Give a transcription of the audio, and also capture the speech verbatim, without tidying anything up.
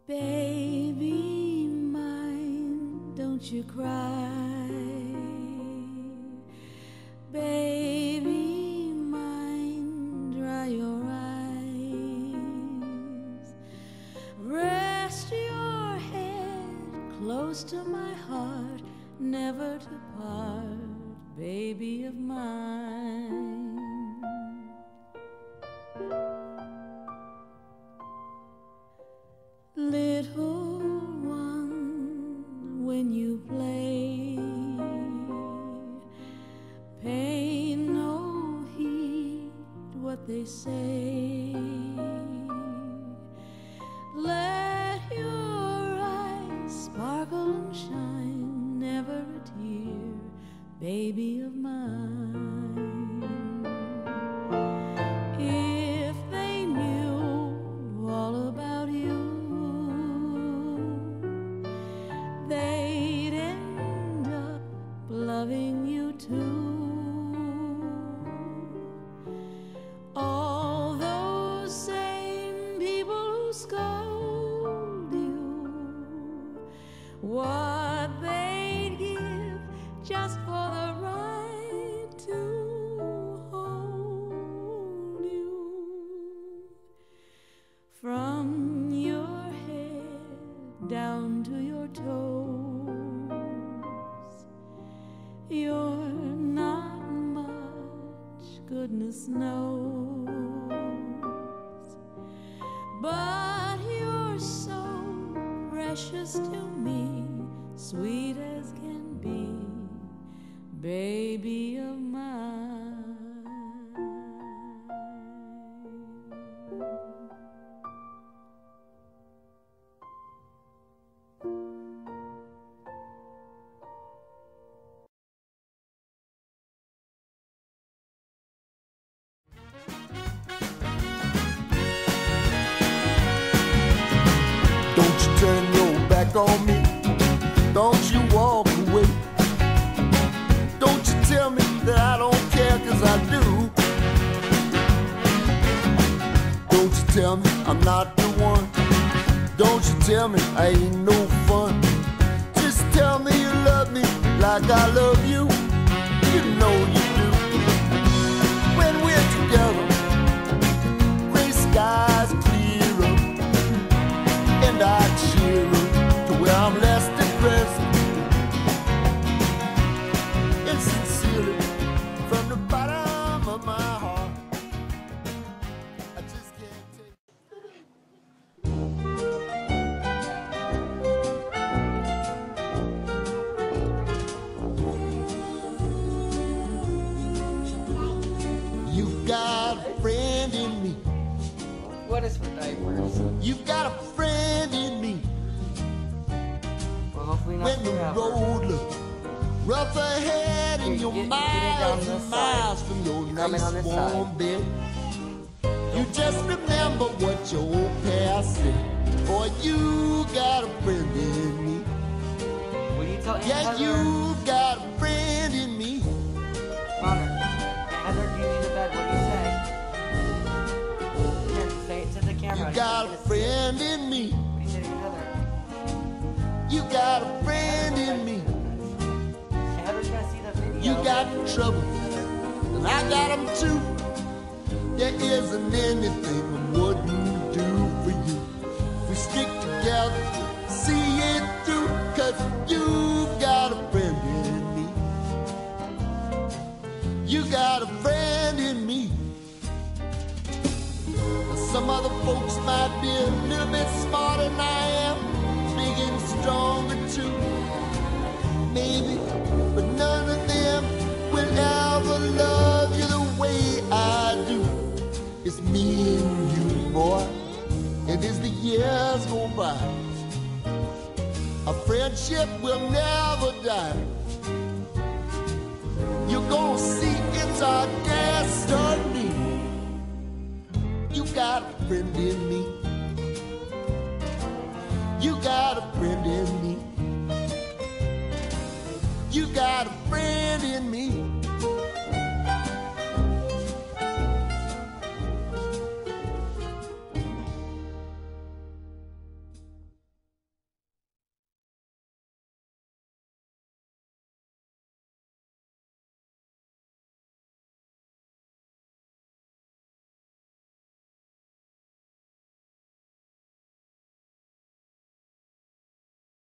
Baby mine, don't you cry. Baby mine, dry your eyes. Rest your head close to my heart, never to part, baby of mine. Little one, when you play, pay no heed what they say. Let your eyes sparkle and shine, never a tear, baby of mine. If they knew all about you, they'd end up loving you too. All those same people who scold you, what they'd give just for the right to hold you. From your head down to your toes, you're not much, goodness knows, but you're so precious to me, sweet as can be, baby of mine. Don't you turn your back on me, don't you walk away. Don't you tell me that I don't care, 'cause I do. Don't you tell me I'm not the one, don't you tell me I ain't no fun. Just tell me you love me like I love you, you know you do. When we're together, gray skies clear up, and I cheer up to where I'm less depressed. And sincerely, from the bottom of my heart, I just can't take. You've got a friend in me. What is for diapers? You've got a friend in me. Well, hopefully not When the forever. road looks rough ahead and Here, you're get- get it down miles this and miles side. from your You come in nice on this warm side. bed, you just remember what your old past said. Boy, you got a friend in me. Will you tell Aunt Yeah, Heather? you've got a friend in me. Connor, Heather, do you need a bed? What do you say? Here, say it to the camera. You She's got a gonna see it. friend in me. What do you say to Heather? You got a friend in me. Heather's gonna see the video. You got trouble, and I got them too. There isn't anything I wouldn't do for you. We stick together, see it through, 'cause you've got a friend in me. You got a friend in me. Now, some other folks might be a little bit smarter than I am, big and stronger too, maybe, but none of them will ever love you the way I do. It's me and you, boy, and as the years go by, our friendship will never die. You're gonna see it's our destiny. You got a friend in me. You got a friend in me. You got a friend in me.